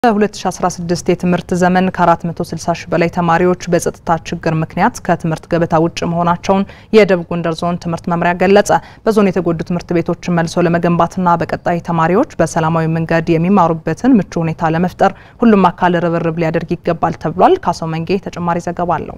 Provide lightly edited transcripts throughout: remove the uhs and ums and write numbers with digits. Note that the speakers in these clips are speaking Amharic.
በ2016 የትምህርት ዘመን ከ460 ሺህ በላይ ተማሪዎች በጸጥታ ችግር ምክንያት ከትምህርት ገበታ ውጭ መሆናቸውን የደቡብ ጎንደር ዞን ትምህርት መምሪያ ገለጸ። በዞን የተጎዱ ትምህርት ቤቶችን መልሶ ለመገንባትና በቀጣይ ተማሪዎች በሰላማዊ መንገድ የሚማሩበትን ምቹ ሁኔታ ለመፍጠር ሁሉም አካል ርብርብ ሊያደርግ ይገባል ተብሏል። ካሰው መንጌ ተጨማሪ ዘገባ አለው።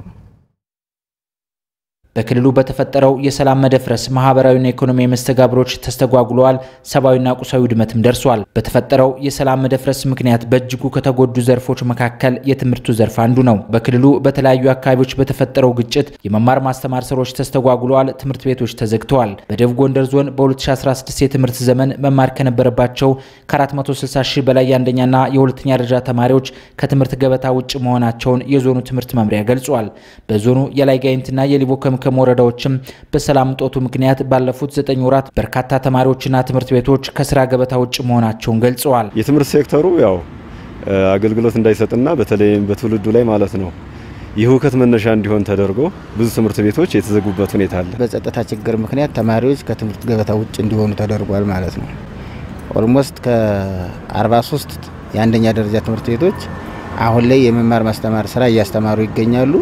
በክልሉ በተፈጠረው የሰላም መደፍረስ ማህበራዊና ኢኮኖሚያዊ መስተጋብሮች ተስተጓጉለዋል። ሰብአዊና ቁሳዊ ውድመትም ደርሷል። በተፈጠረው የሰላም መደፍረስ ምክንያት በእጅጉ ከተጎዱ ዘርፎች መካከል የትምህርቱ ዘርፍ አንዱ ነው። በክልሉ በተለያዩ አካባቢዎች በተፈጠረው ግጭት የመማር ማስተማር ስራዎች ተስተጓጉለዋል። ትምህርት ቤቶች ተዘግተዋል። በደቡብ ጎንደር ዞን በ2016 የትምህርት ዘመን መማር ከነበረባቸው ከ460 ሺህ በላይ የአንደኛና የሁለተኛ ደረጃ ተማሪዎች ከትምህርት ገበታ ውጭ መሆናቸውን የዞኑ ትምህርት መምሪያ ገልጿል። በዞኑ የላይ ጋይንትና የሊቦ ከመወረዳዎችም በሰላም ጦቱ ምክንያት ባለፉት 9 ወራት በርካታ ተማሪዎችና ትምህርት ቤቶች ከስራ ገበታ ውጭ መሆናቸውን ገልጸዋል። የትምህርት ሴክተሩ ያው አገልግሎት እንዳይሰጥና በተለይም በትውልዱ ላይ ማለት ነው የሁከት መነሻ እንዲሆን ተደርጎ ብዙ ትምህርት ቤቶች የተዘጉበት ሁኔታ አለ። በጸጥታ ችግር ምክንያት ተማሪዎች ከትምህርት ገበታ ውጭ እንዲሆኑ ተደርጓል ማለት ነው። ኦልሞስት ከ43 የአንደኛ ደረጃ ትምህርት ቤቶች አሁን ላይ የመማር ማስተማር ስራ እያስተማሩ ይገኛሉ።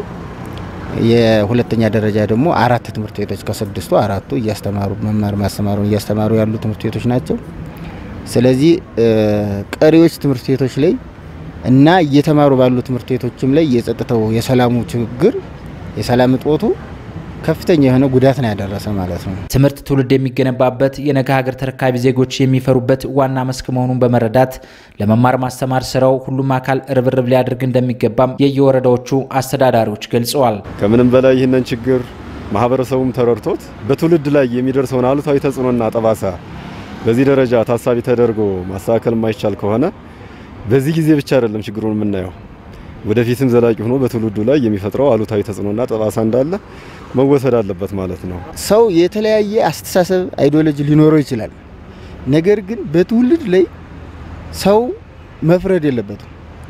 የሁለተኛ ደረጃ ደግሞ 4 ትምህርት ቤቶች ከ6ቱ 4ቱ እያስተማሩ መማር ማስተማሩን እያስተማሩ ያሉ ትምህርት ቤቶች ናቸው። ስለዚህ ቀሪዎች ትምህርት ቤቶች ላይ እና እየተማሩ ባሉ ትምህርት ቤቶችም ላይ የጸጥታው የሰላሙ ችግር የሰላም እጦቱ ከፍተኛ የሆነ ጉዳት ነው ያደረሰ ማለት ነው። ትምህርት ትውልድ የሚገነባበት የነገ ሀገር ተረካቢ ዜጎች የሚፈሩበት ዋና መስክ መሆኑን በመረዳት ለመማር ማስተማር ስራው ሁሉም አካል ርብርብ ሊያደርግ እንደሚገባም የየወረዳዎቹ አስተዳዳሪዎች ገልጸዋል። ከምንም በላይ ይህንን ችግር ማህበረሰቡም ተረድቶት በትውልድ ላይ የሚደርሰውን አሉታዊ ተጽዕኖና ጠባሳ በዚህ ደረጃ ታሳቢ ተደርጎ ማስተካከል የማይቻል ከሆነ በዚህ ጊዜ ብቻ አይደለም ችግሩን የምናየው ወደፊትም ዘላቂ ሆኖ በትውልዱ ላይ የሚፈጥረው አሉታዊ ተጽዕኖና ጠባሳ እንዳለ መወሰድ አለበት ማለት ነው። ሰው የተለያየ አስተሳሰብ አይዲዮሎጂ ሊኖረው ይችላል። ነገር ግን በትውልድ ላይ ሰው መፍረድ የለበትም።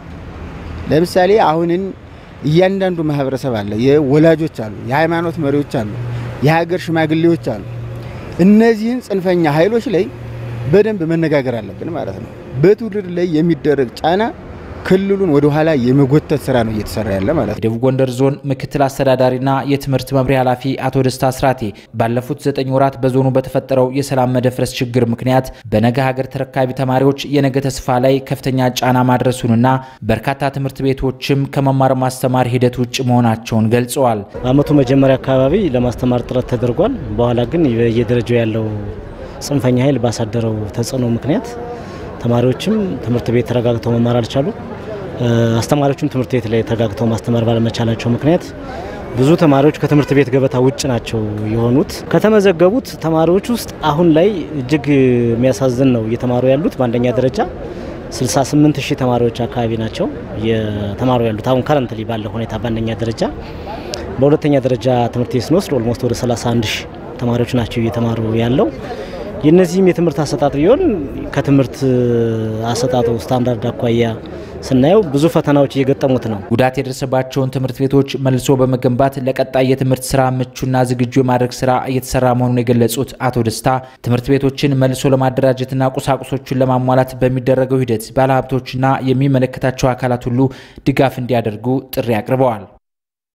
ለምሳሌ አሁንን እያንዳንዱ ማህበረሰብ አለ፣ የወላጆች አሉ፣ የሃይማኖት መሪዎች አሉ፣ የሀገር ሽማግሌዎች አሉ። እነዚህን ጽንፈኛ ኃይሎች ላይ በደንብ መነጋገር አለብን ማለት ነው። በትውልድ ላይ የሚደረግ ጫና ክልሉን ወደ ኋላ የመጎተት ስራ ነው እየተሰራ ያለ ማለት ነው። የደቡብ ጎንደር ዞን ምክትል አስተዳዳሪና የትምህርት መምሪያ ኃላፊ አቶ ደስታ አስራቴ ባለፉት 9 ወራት በዞኑ በተፈጠረው የሰላም መደፍረስ ችግር ምክንያት በነገ ሀገር ተረካቢ ተማሪዎች የነገ ተስፋ ላይ ከፍተኛ ጫና ማድረሱንና በርካታ ትምህርት ቤቶችም ከመማር ማስተማር ሂደት ውጭ መሆናቸውን ገልጸዋል። በአመቱ መጀመሪያ አካባቢ ለማስተማር ጥረት ተደርጓል። በኋላ ግን በየደረጃው ያለው ጽንፈኛ ኃይል ባሳደረው ተጽዕኖ ምክንያት ተማሪዎችም ትምህርት ቤት ተረጋግተው መማር አልቻሉ። አስተማሪዎችም ትምህርት ቤት ላይ ተረጋግተው ማስተማር ባለመቻላቸው ምክንያት ብዙ ተማሪዎች ከትምህርት ቤት ገበታ ውጭ ናቸው የሆኑት። ከተመዘገቡት ተማሪዎች ውስጥ አሁን ላይ እጅግ የሚያሳዝን ነው እየተማሩ ያሉት። በአንደኛ ደረጃ 68000 ተማሪዎች አካባቢ ናቸው የተማሩ ያሉት አሁን ከረንትሊ ባለው ሁኔታ በአንደኛ ደረጃ። በሁለተኛ ደረጃ ትምህርት ቤት ስንወስድ ኦልሞስት ወደ 31000 ተማሪዎች ናቸው እየተማሩ ያለው። የነዚህም የትምህርት አሰጣጥ ቢሆን ከትምህርት አሰጣጡ ስታንዳርድ አኳያ ስናየው ብዙ ፈተናዎች እየገጠሙት ነው። ጉዳት የደረሰባቸውን ትምህርት ቤቶች መልሶ በመገንባት ለቀጣይ የትምህርት ስራ ምቹና ዝግጁ የማድረግ ስራ እየተሰራ መሆኑን የገለጹት አቶ ደስታ ትምህርት ቤቶችን መልሶ ለማደራጀትና ቁሳቁሶችን ለማሟላት በሚደረገው ሂደት ባለሀብቶችና የሚመለከታቸው አካላት ሁሉ ድጋፍ እንዲያደርጉ ጥሪ አቅርበዋል።